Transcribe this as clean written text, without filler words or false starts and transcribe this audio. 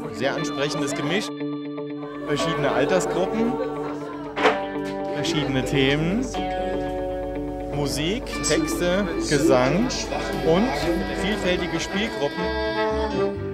sehr ansprechendes Gemisch. Verschiedene Altersgruppen, verschiedene Themen, Musik, Texte, Gesang und vielfältige Spielgruppen.